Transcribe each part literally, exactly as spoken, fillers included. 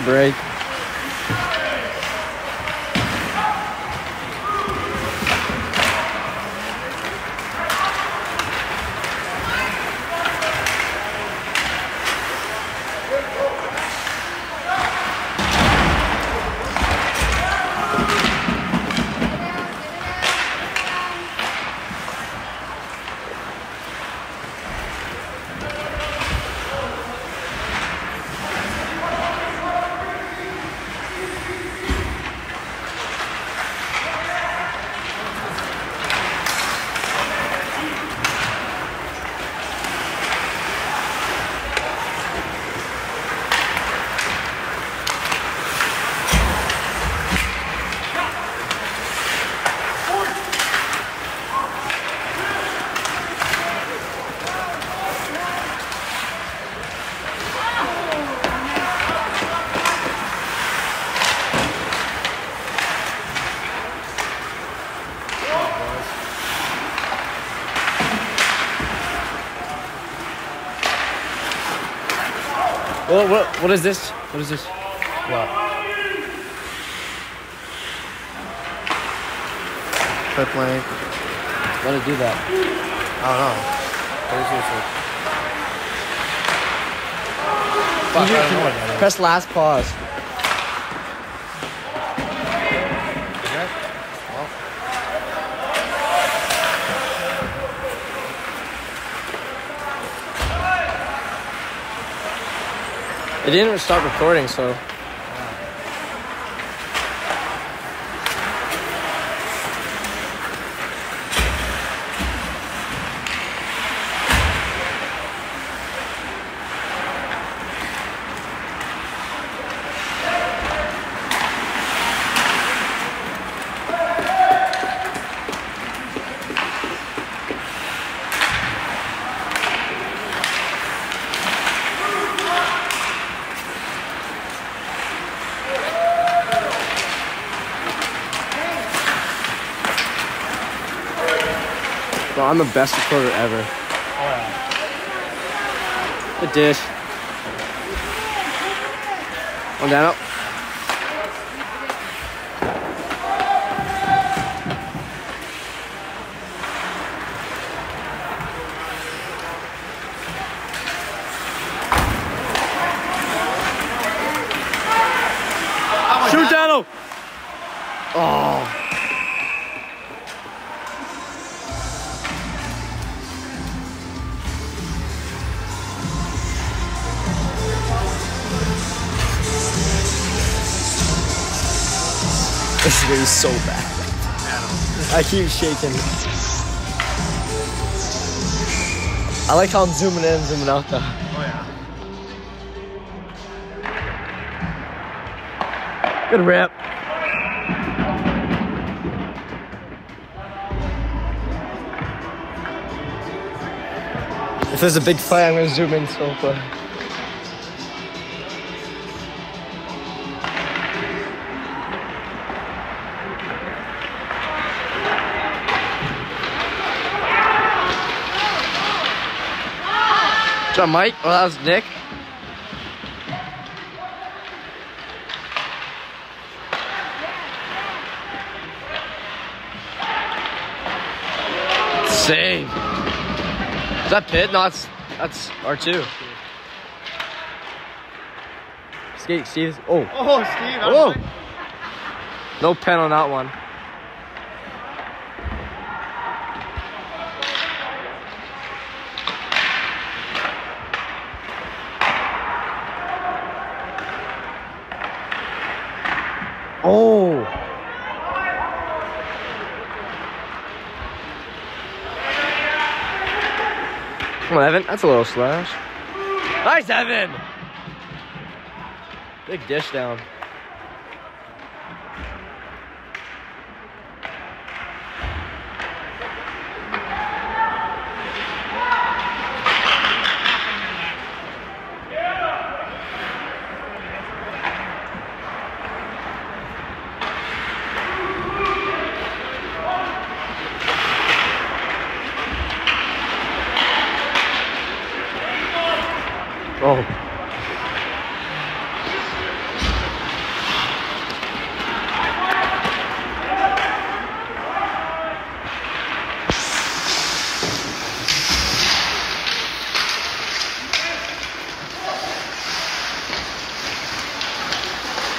break. Well, what, what is this? What is this? What? Clip link. Let it do that. I don't know. What is this? Fuck, I don't know what that is. Press last pause. Okay. It didn't even start recording, so. Bro, I'm the best recorder ever. Oh, yeah. The dish. On down up. Shoot, Dano! Oh. This is gonna be so bad. I keep shaking. I like how I'm zooming in, zooming out though. Oh, yeah. Good rip. If there's a big fight, I'm gonna zoom in so far. What's up, Mike? Oh, that was Nick. Save. Is that Pitt? No, that's, that's R two. Skate, Steve. Oh. Oh, Steve. Oh. No pen on that one. Oh. Come on, Evan. That's a little slash. Nice, Evan. Big dish down. Oh.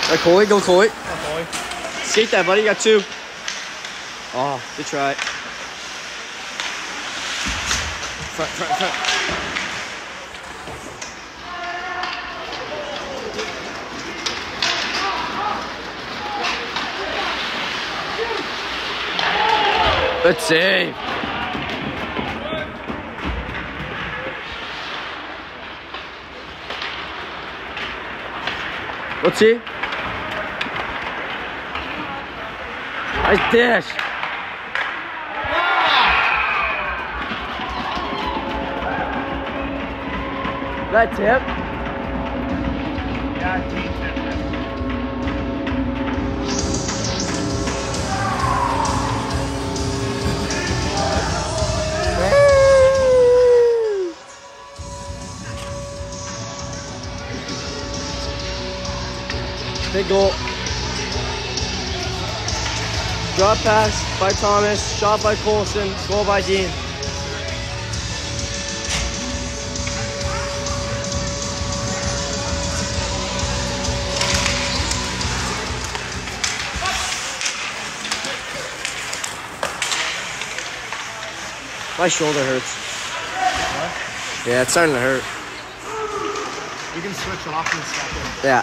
Right, Coley, go Coley. Go, Coley. Skate that, buddy. You got two. Oh, good try. Front, front, front. Good save. Let's see. Nice dish. That tip? Yeah, team tip. Big goal. Drop pass by Thomas, shot by Colson, goal by Dean. My shoulder hurts. What? Yeah, it's starting to hurt. You can switch it off in a second. Yeah.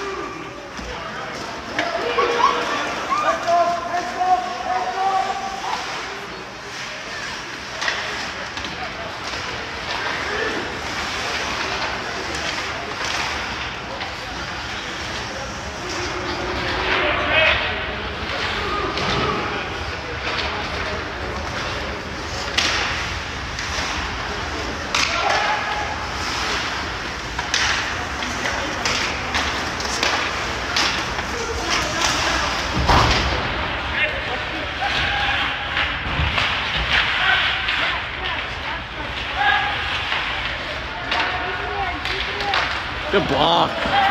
Good block.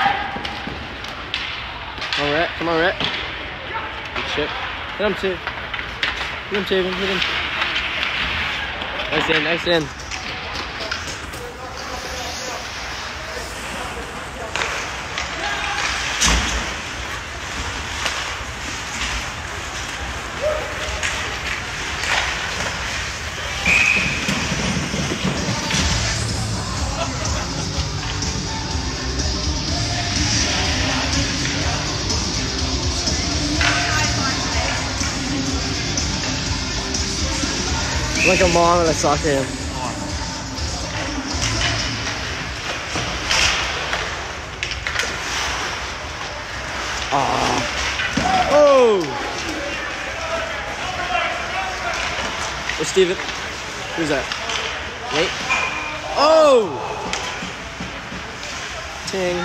Come on, Rhett. Come on, Rhett. Good chip. Hit him, Tiv. Hit him, Taven. Hit him. Nice in, nice in. Like a mom at a soccer game. Ah. Oh. Where's Steven? Who's that? Wait. Oh. Ting.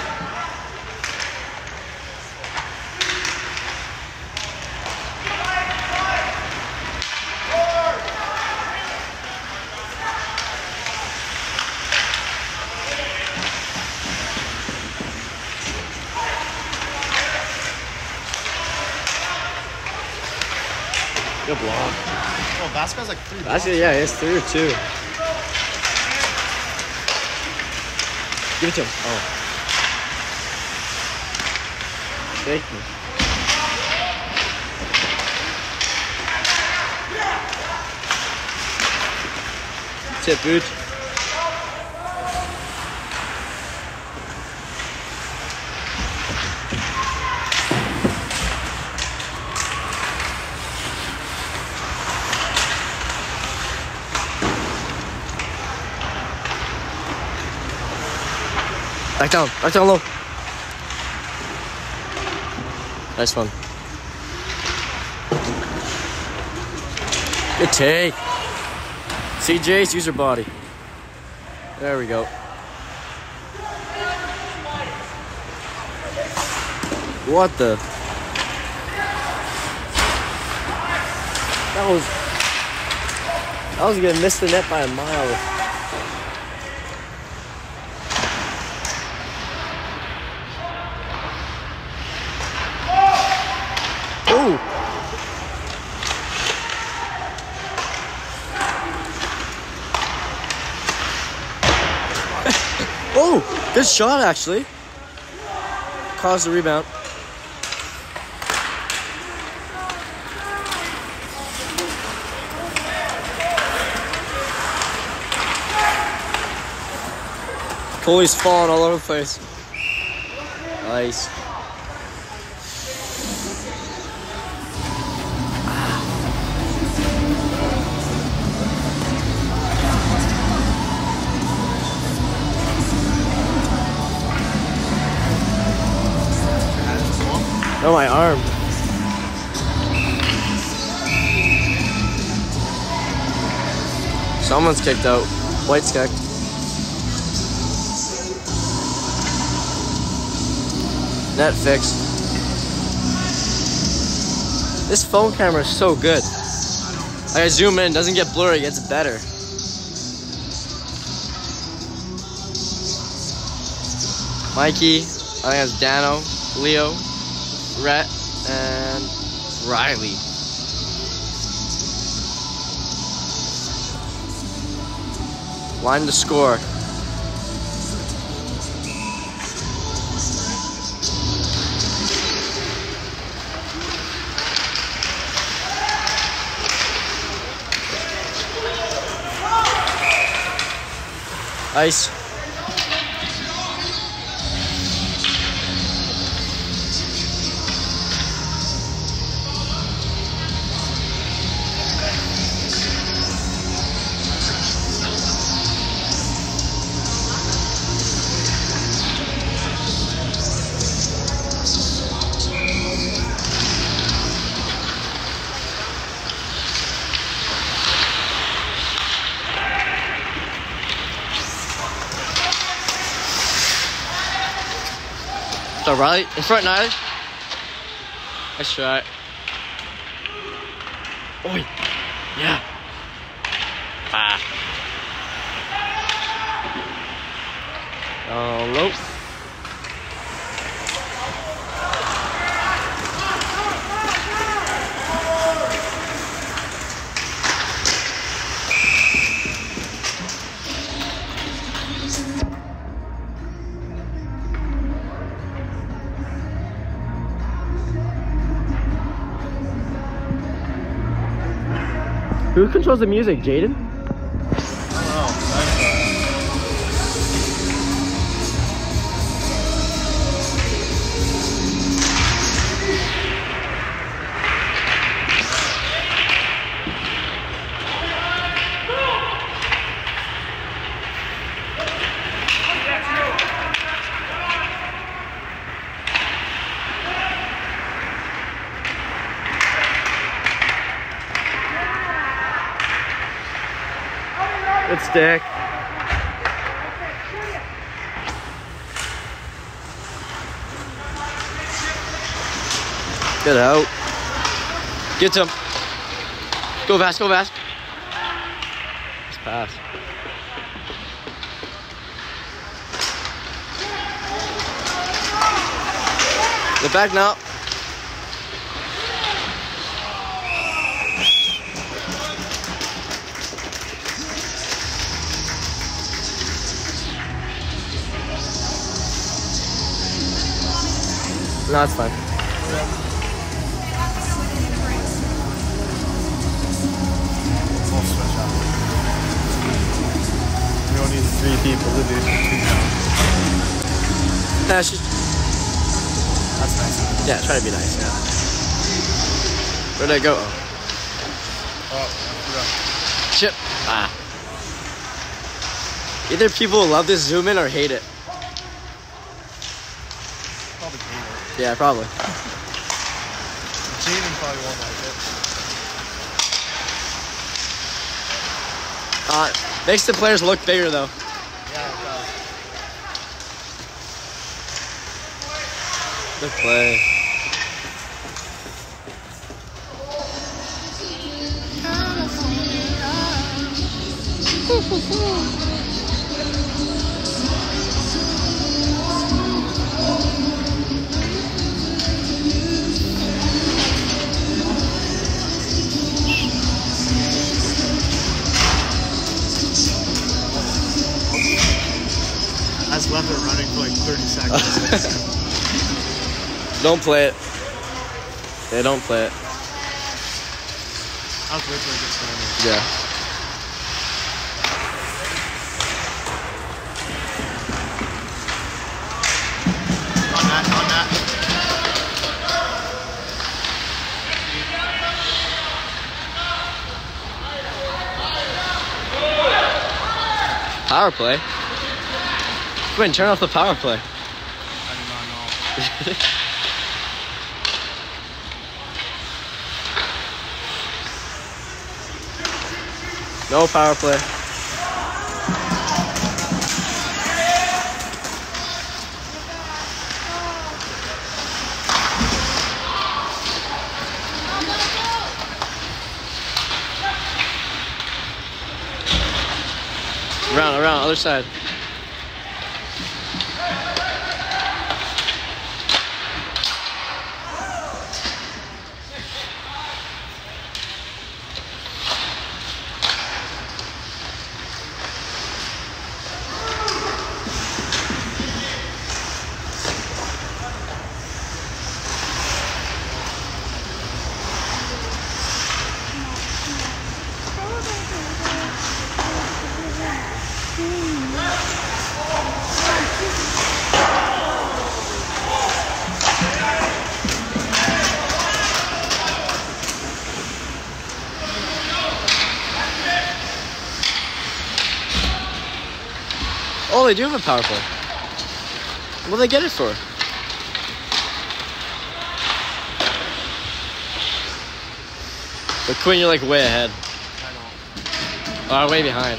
Good block. Oh, Vasquez like three. Actually, yeah, it's three or two. Give it to him. Oh. Thank you. Tip, Booch. Back down, back down low. Nice one. Good take. C J's, use your body. There we go. What the? That was... I was gonna miss the net by a mile. Oh, good shot actually. caused the rebound. Coley's falling all over the place. Nice. Oh, my arm. Someone's kicked out. White's kicked. Net fixed. This phone camera is so good. I zoom in, doesn't get blurry, it gets better. Mikey, I think that's Dano, Leo, Rhett, and Riley. Line to score. Ice. So Riley, in front, Riley. Nice shot. Oh, yeah. Ah. Oh, nope. Who controls the music, Jaden? Good stick. Get out. Get him. Go fast, go fast. Nice pass. Get back now. No, it's fine. We'll switch up. We don't need three people to do two now. Nah, she's... That's nice. Yeah, try to be nice, yeah. Where'd I go? Oh, I forgot. Chip. Ah. Either people love this zoom in or hate it. Probably hate it. Yeah, probably. Jaden probably won't like it. Uh, makes the players look bigger though. Yeah, it does. Good play. That's left it running for like thirty seconds. Don't play it. Yeah, don't play it. I'll wait till it gets done. Yeah. On that, on that. Power play? Quinn, turn off the power play. I do not know. No power play. Around, around, other side. Oh, they do have a power play. What do they get it for? But Quinn, you're like way ahead. I know. Oh, way behind.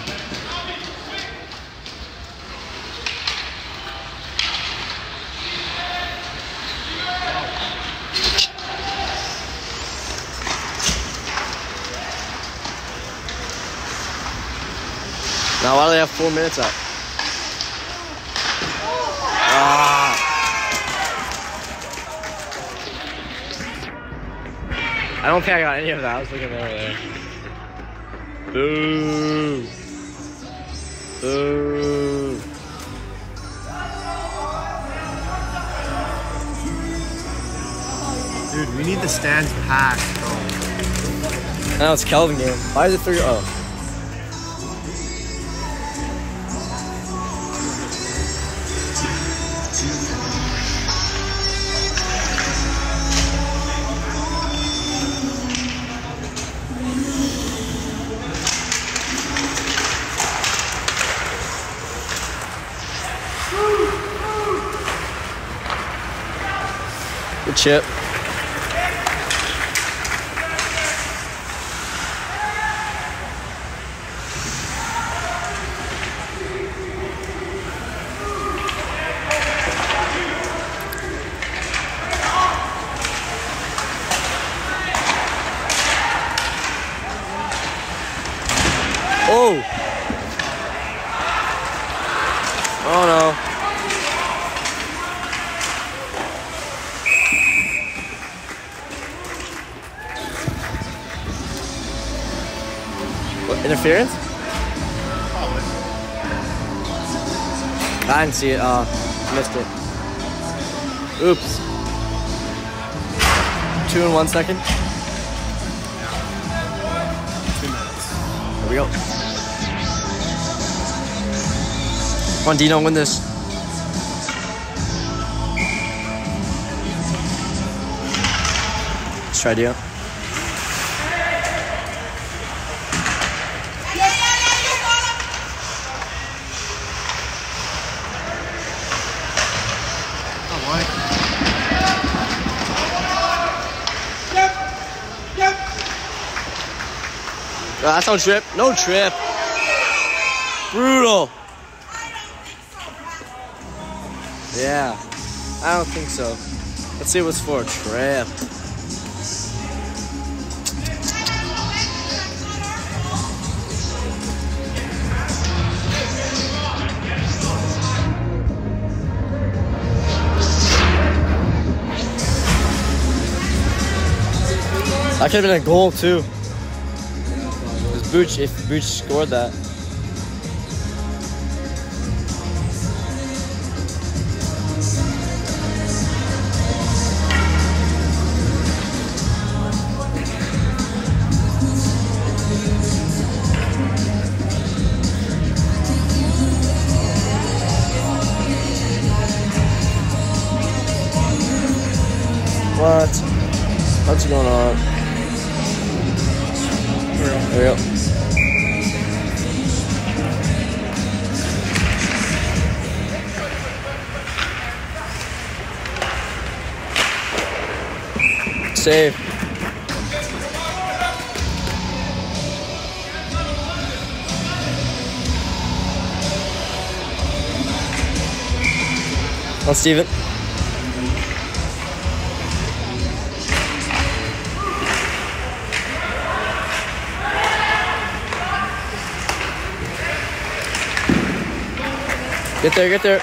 Now, why do they have four minutes up? Ah. I don't think I got any of that. I was looking over there. Boo. Boo. Dude, we need the stands packed, bro. Now it's Kelvin game. Why is it three? Oh. Good chip. Oh! Oh no. What, interference? Probably. I didn't see it. Uh, missed it. Oops. Two in one second. Two minutes. Here we go. Come on, Dino, win this. Let's try Dino. Oh, that's no trip. No trip. Brutal. Yeah. I don't think so. Let's see what's for a trip. That could have been a goal too. Booch, if Booch scored that. What? What's going on? There we go. Save. On Steven. Get there, get there.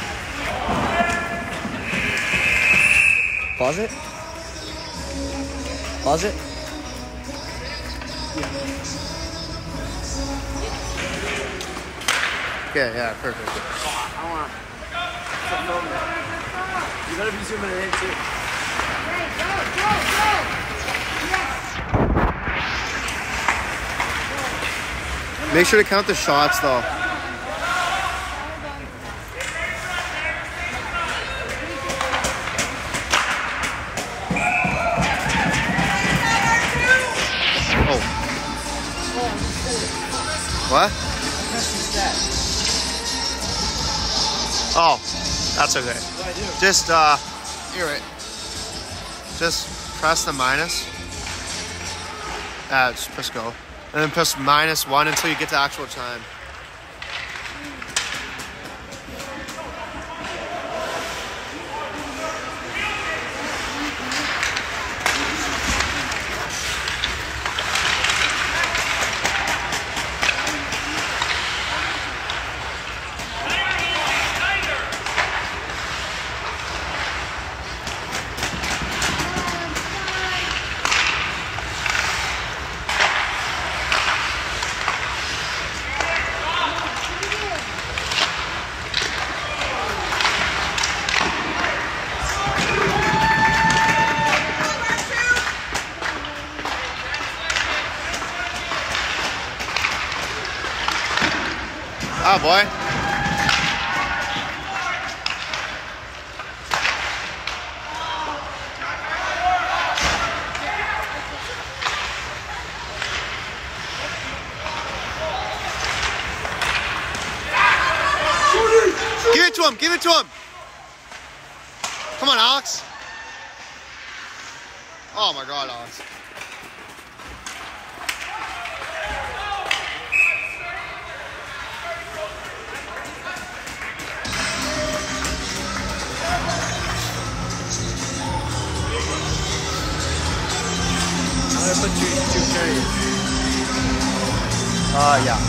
Pause it. Pause it. Okay, yeah, perfect. I want to. You better be zooming it in too. Make sure to count the shots though. What? Oh, that's okay. What do I do? Just, uh, you're right. Just press the minus. Uh, just press go. And then press minus one until you get to actual time. Oh boy. Give it to him, give it to him. Come on, Alex. Oh my God, Alex. I'm gonna put two, two carriers. Uh, yeah.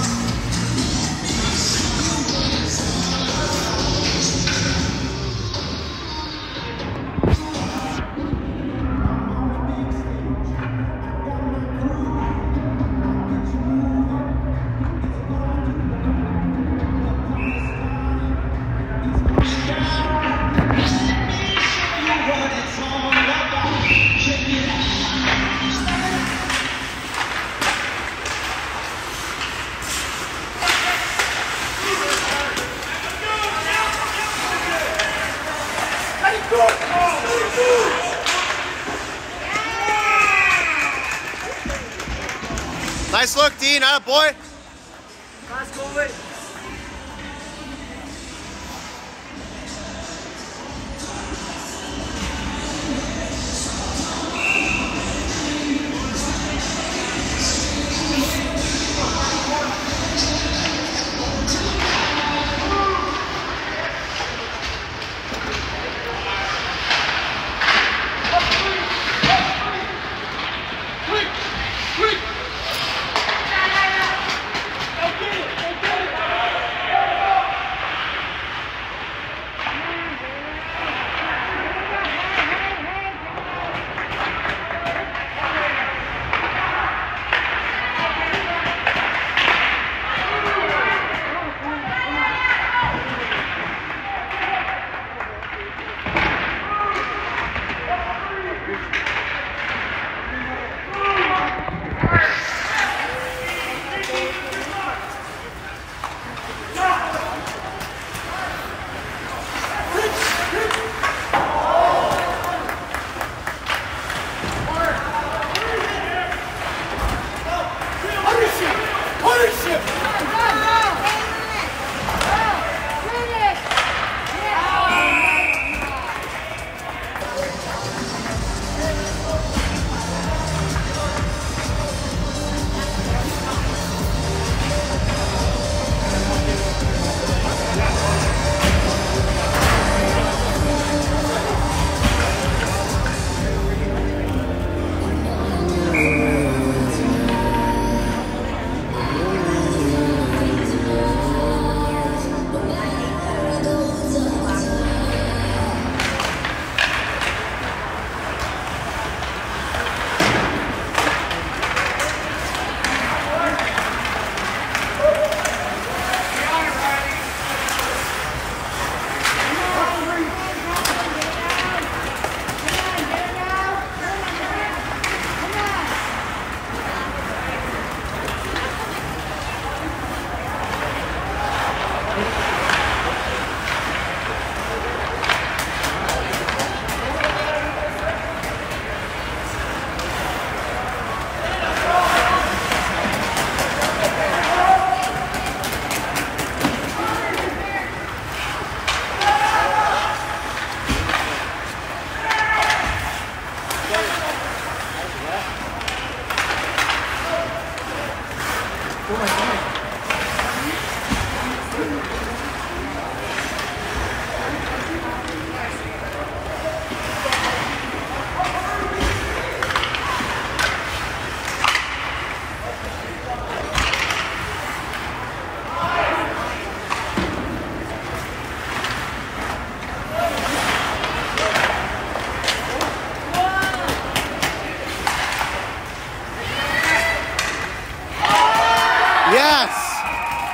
Nice look, Dean. Atta boy. Nice Kelvin.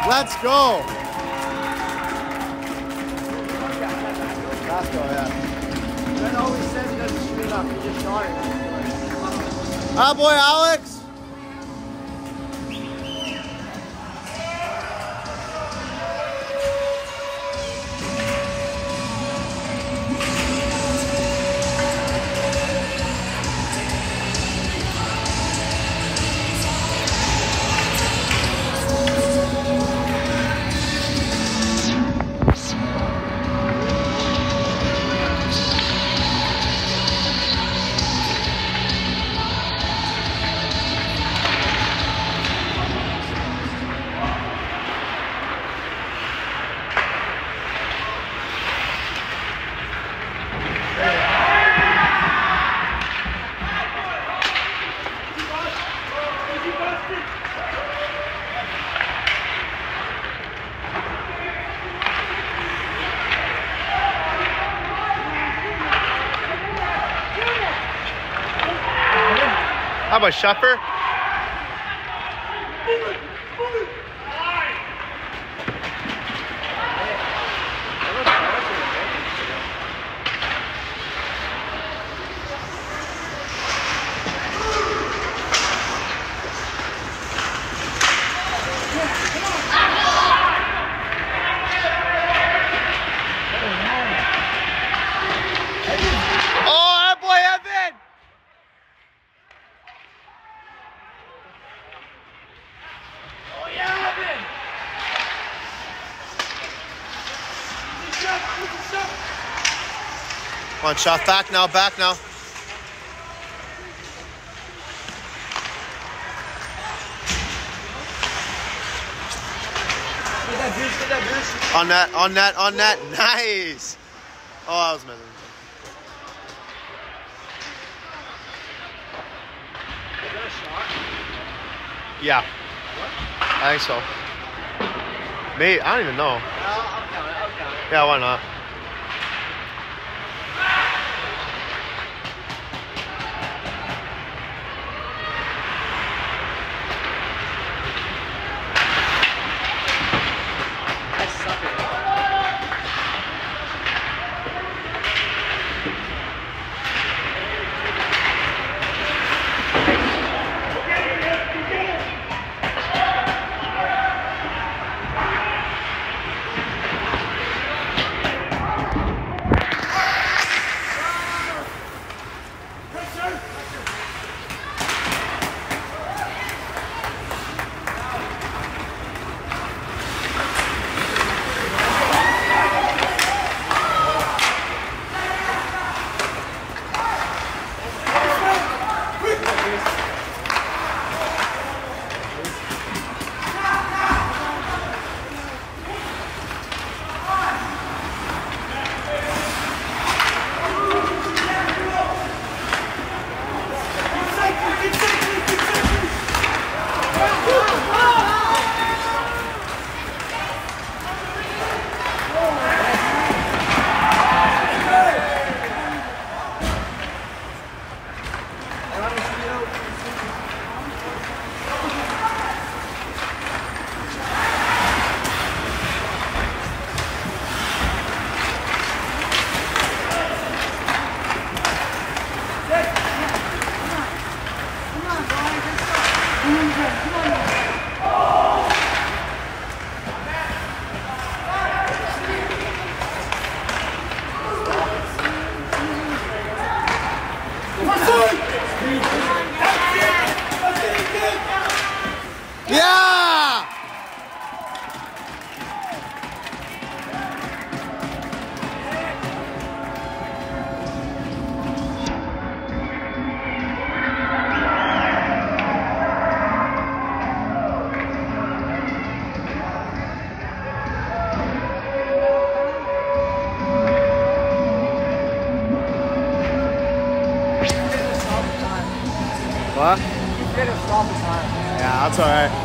Let's go. Let's go, yeah. Ben always says he doesn't shoot it up. He just shot it. Ah, boy, Alex. How about Shuffer? Come on, shot back now, back now. Get that boost, get that boost. On that, on that, on that. Nice. Oh, I was missing. Is that a shot? Yeah. What? I think so. Maybe, I don't even know. I'll, I'll count it, I'll count it. Yeah, why not? Yeah! What? You get a stop the time. Yeah, that's all right.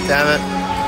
Damn it.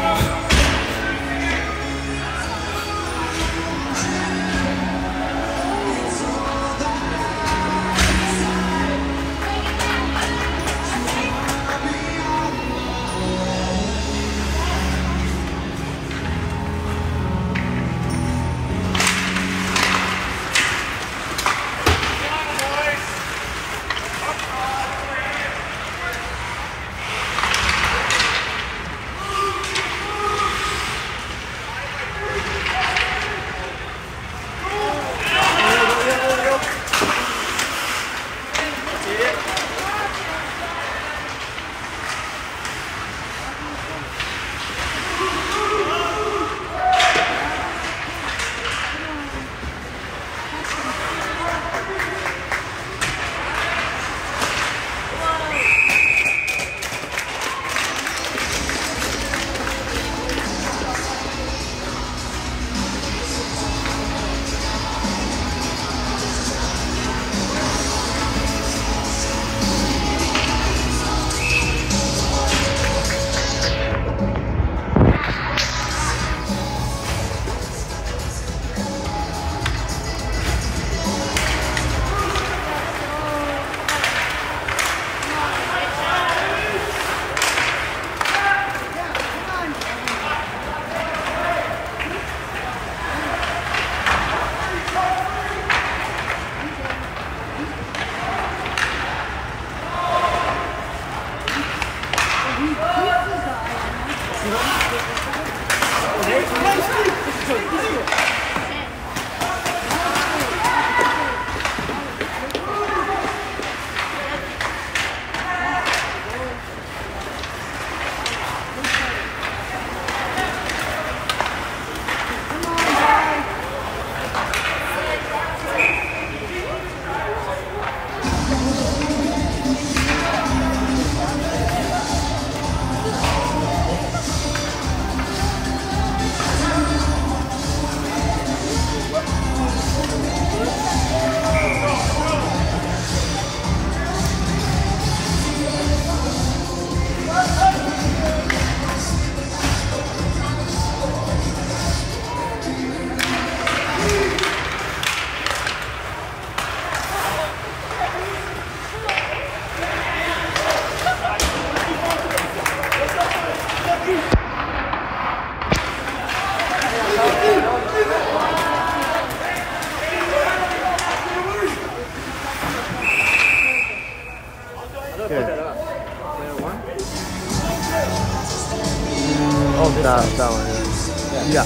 Oh, this that, one. that one, yeah.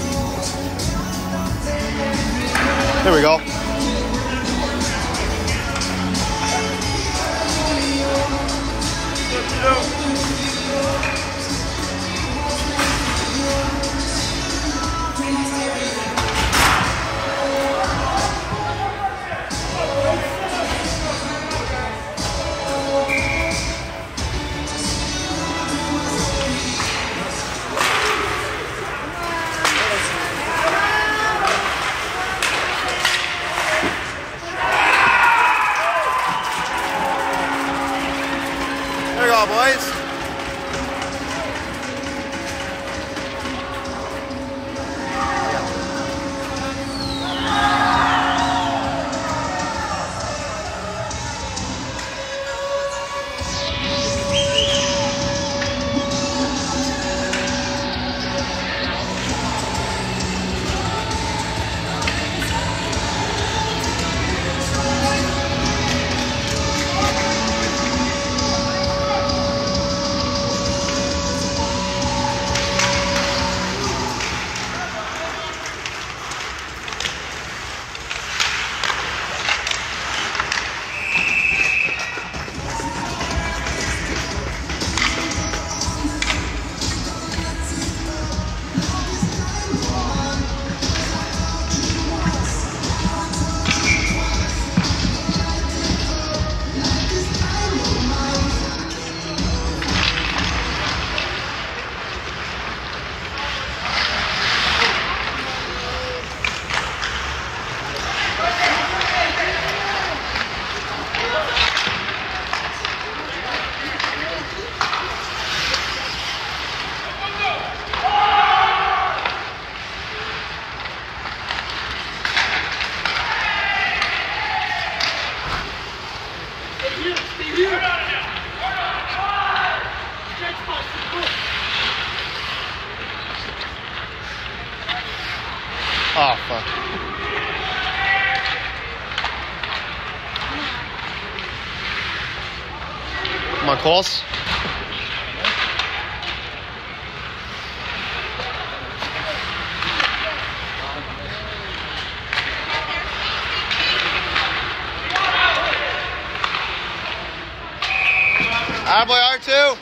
Yeah. There we go. Oh, fuck. Come on, calls. Attaboy, R two.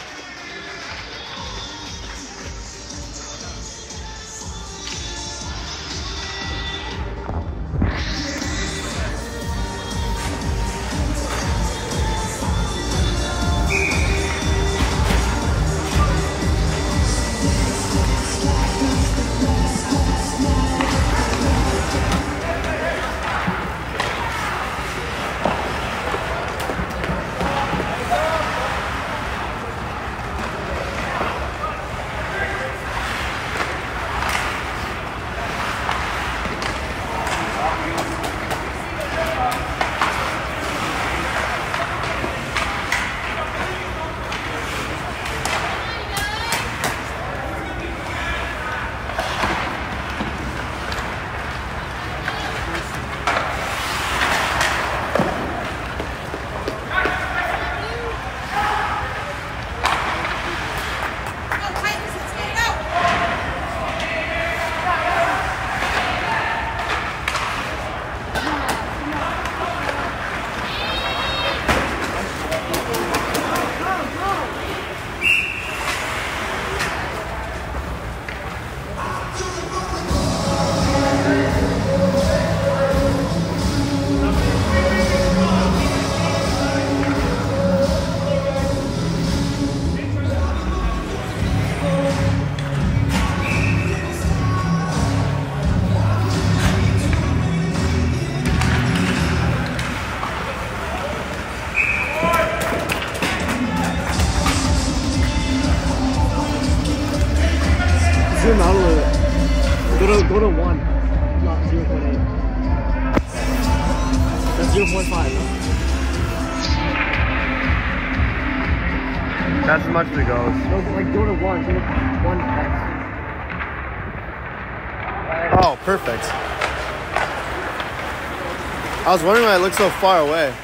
Zoom out a little bit. Go to, go to one, not zero point eight. That's zero point five, no? That's as much as it goes. No, like go to one, go to one X. Oh, perfect. I was wondering why it looked so far away.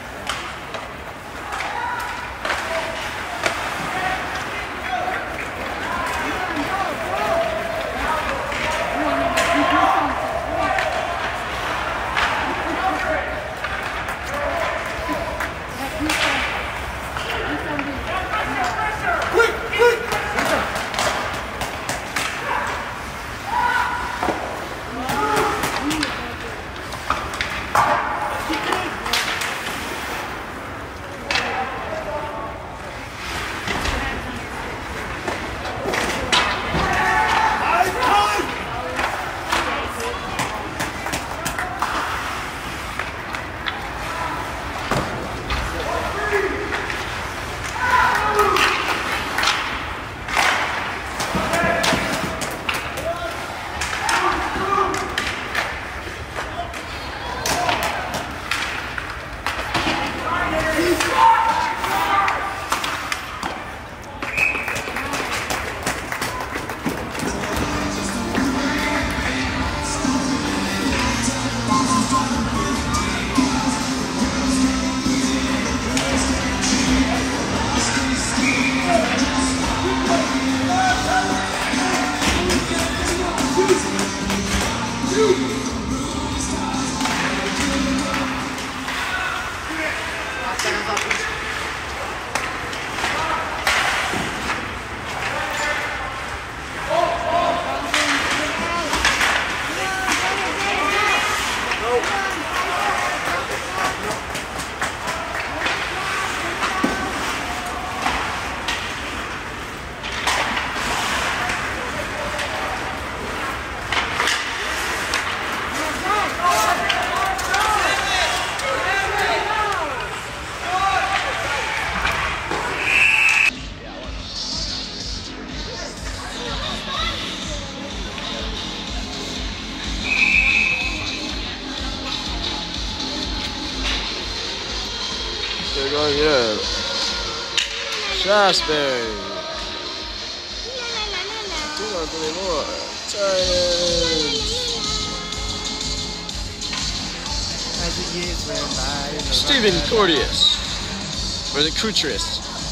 They're going, yeah. Shaftesbury. Do not anymore. Giants. As the years went by. Stephen Cordius. Or the Coutris.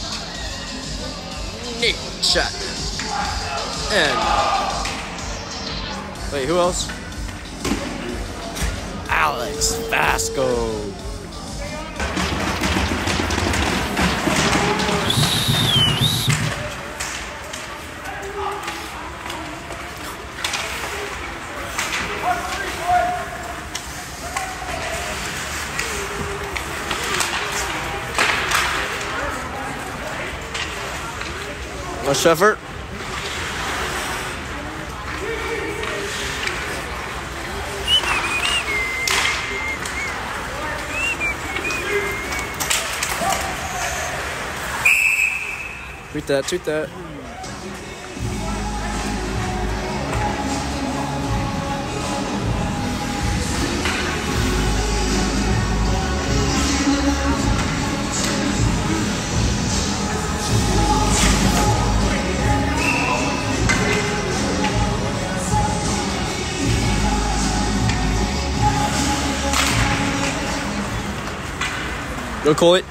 Nate Chapman. And. Wait, who else? Alex Vasco. Much effort. Tweet that, tweet that. Go call it.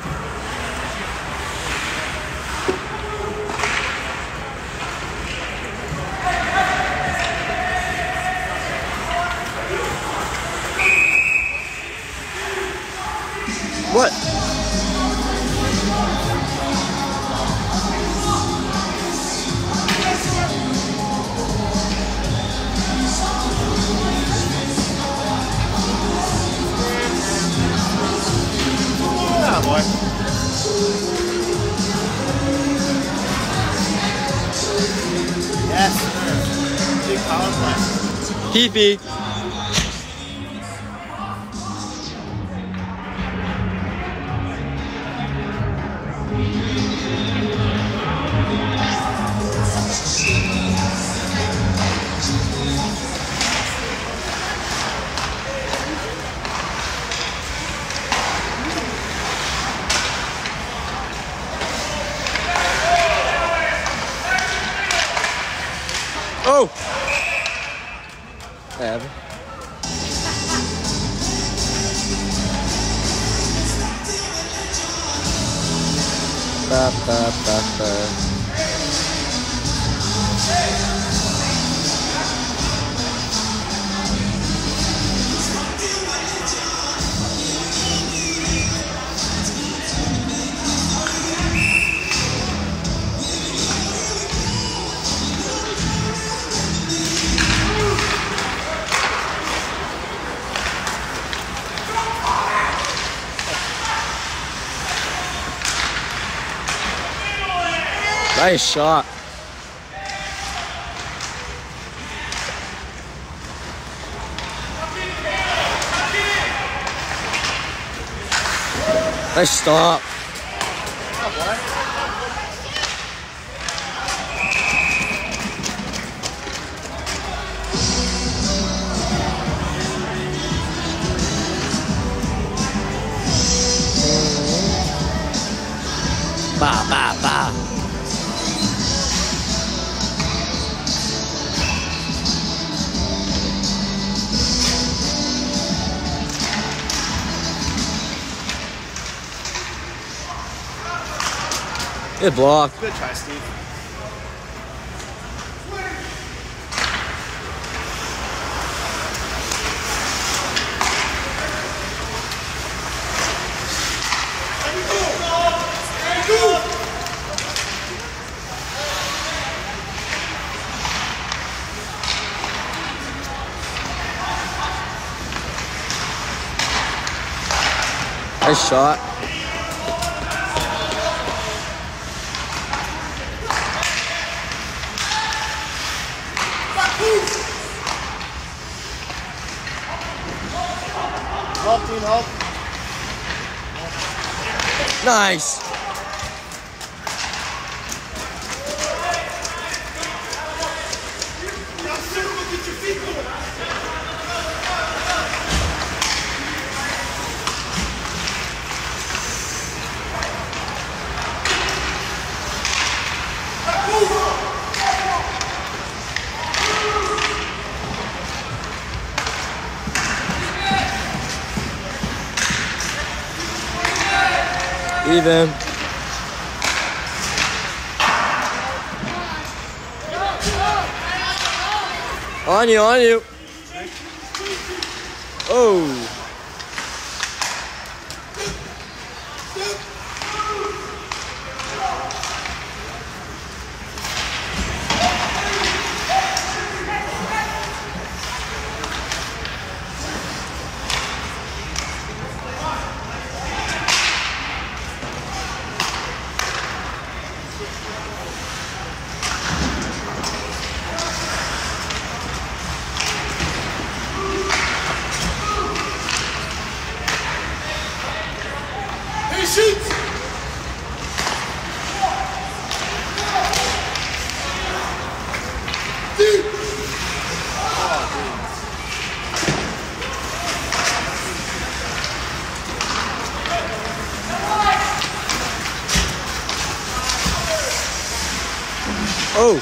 What? Oh, boy. Yes, sir. Big power play. Heapy. Oh! I have it. Ba, ba, ba, ba. Nice shot. Nice stop. Ba ba ba. Good block. Good try, Steve. Nice shot. Help, team, help. Nice. Even. On you, on you. Oh. Oh.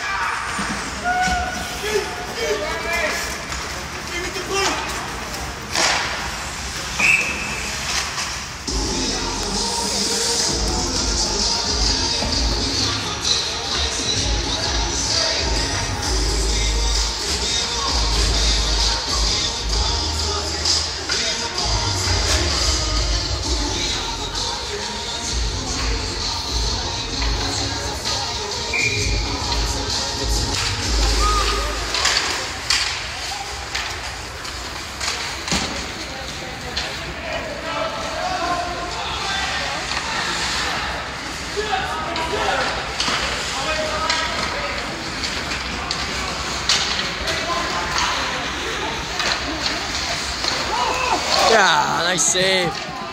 Yeah, nice save.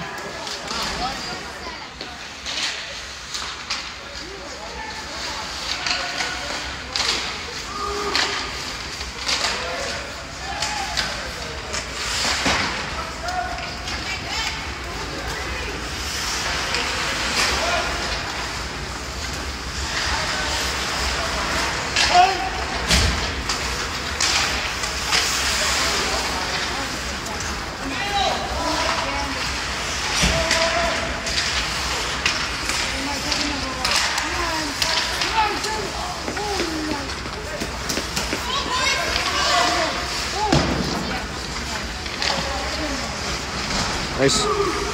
Nice.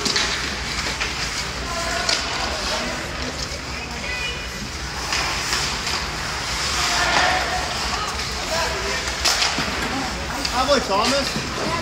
Probably Thomas.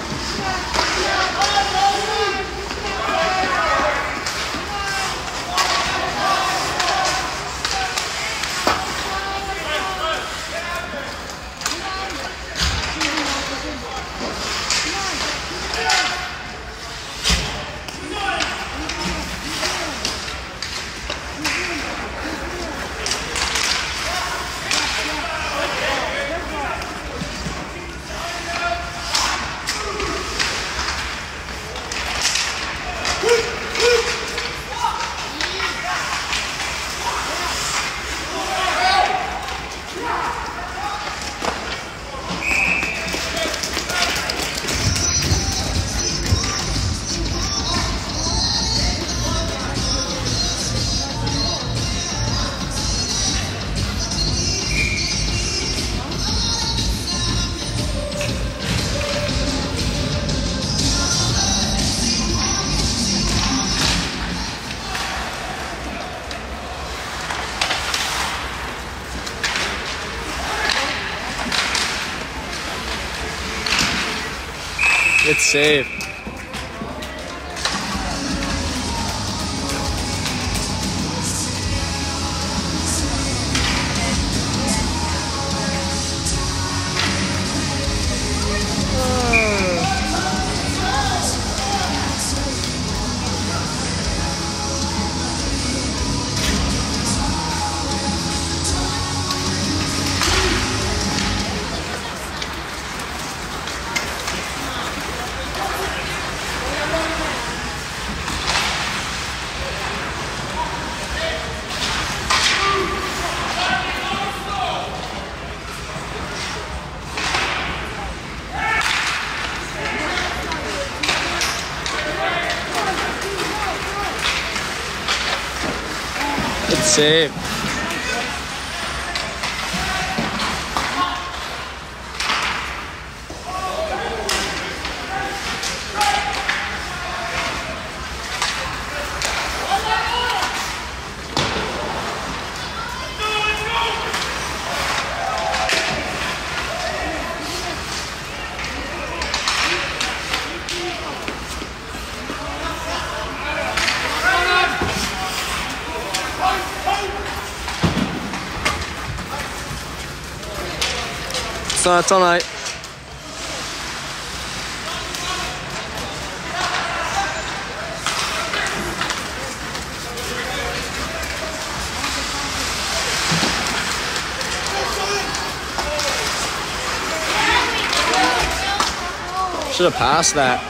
Good save. Save. So it's all right. Should have passed that.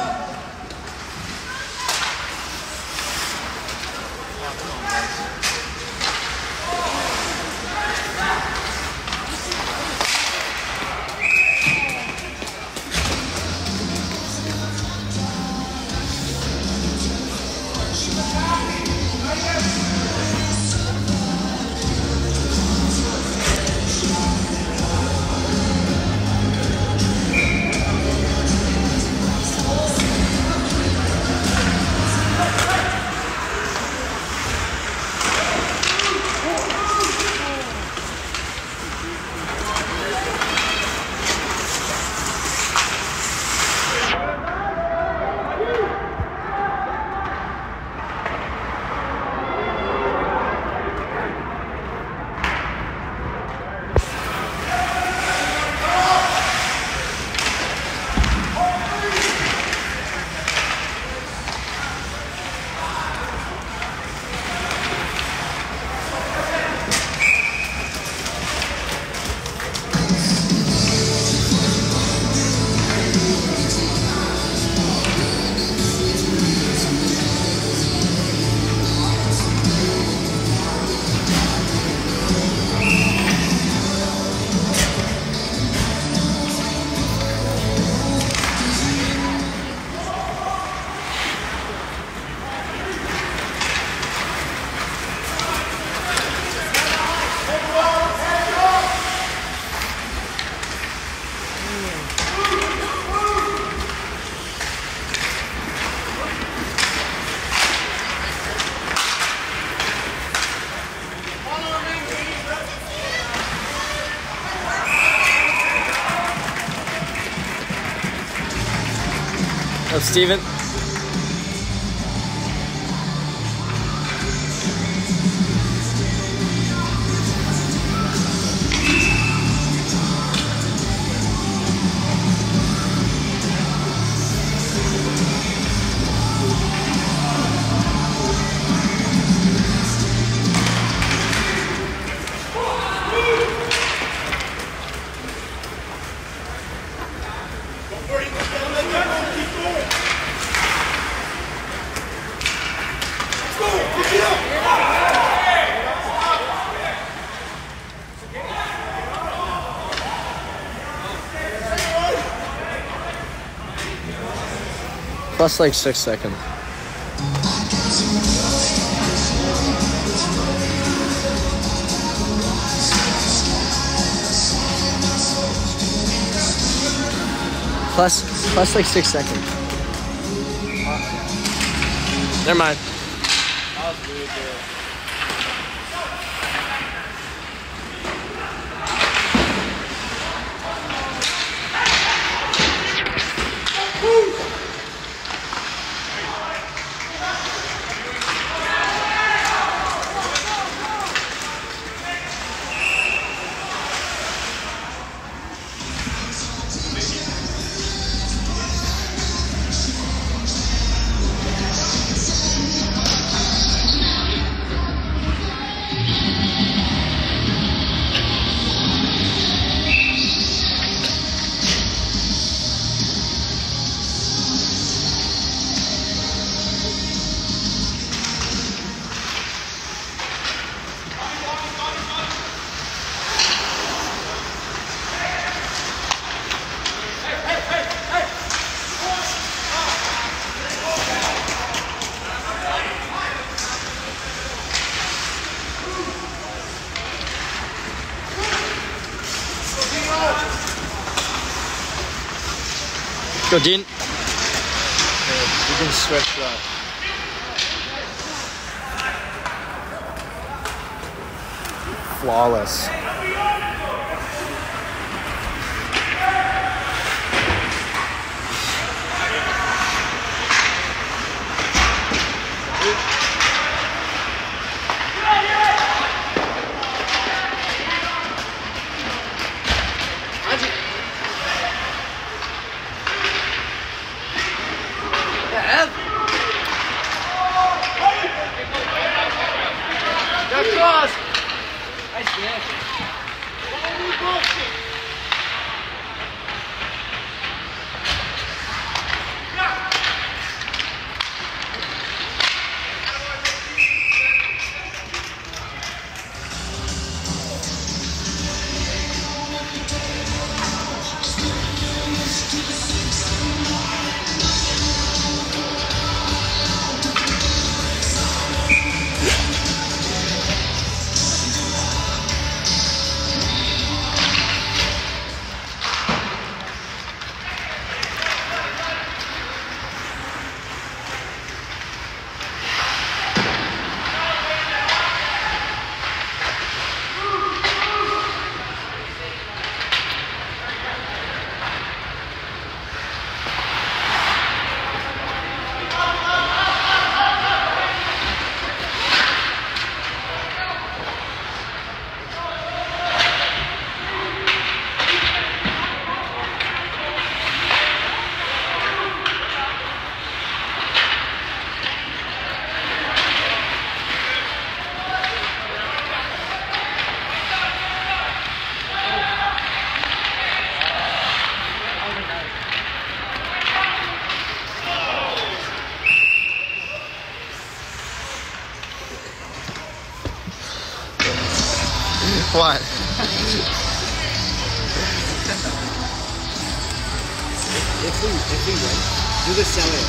Up, Steven. Plus like six seconds. Plus, plus like six seconds. Never mind. That was really good. Go, Dean. You can switch that. Flawless. Cross! Nice catch. What? If we, if we win, do the selling.